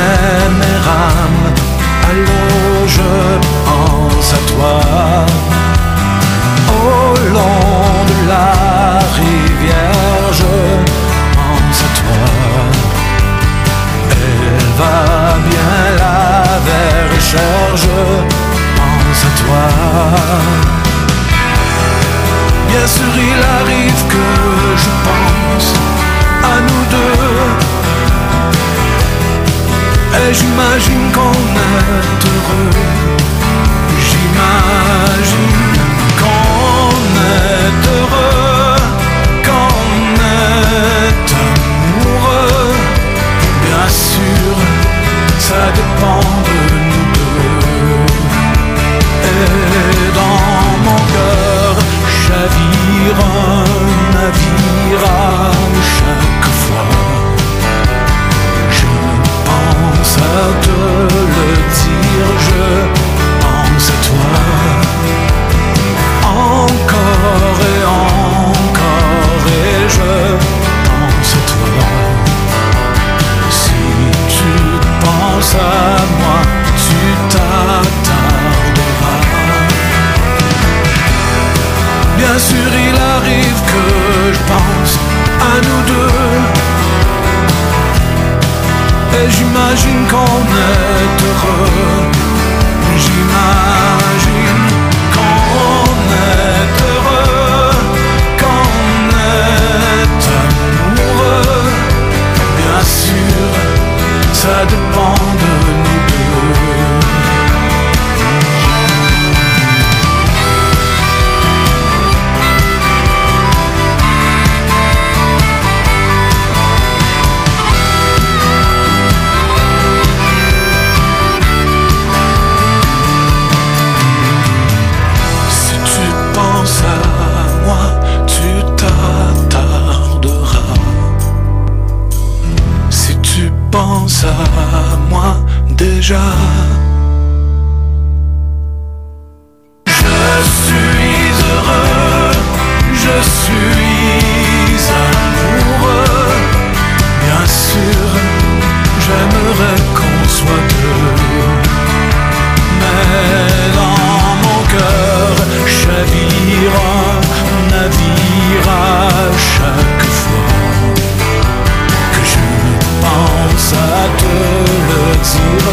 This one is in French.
connais mes rames, alors je pense à toi. Au long de la rivière, je pense à toi. Elle va bien la bergère, je pense à toi. Bien sûr il arrive que je pense à nous deux, et j'imagine qu'on est heureux. J'imagine qu'on est heureux, qu'on est amoureux. Bien sûr, ça dépend de nous deux. Et dans mon cœur chavire un navire à chaque fois. Je pense à te le dire, je pense à toi. Encore et encore, et je pense à toi. Si tu penses à moi, tu t'attarderas. Bien sûr il arrive que je pense à nous deux, et j'imagine qu'on est heureux. J'imagine qu'on est heureux, qu'on est amoureux. Bien sûr, ça dépend de nous deux. Pense à moi déjà. Je suis heureux, je suis amoureux. Bien sûr, j'aimerais qu'on soit deux, mais dans mon cœur chavire un navire à chaque fois. Pense à te le dire,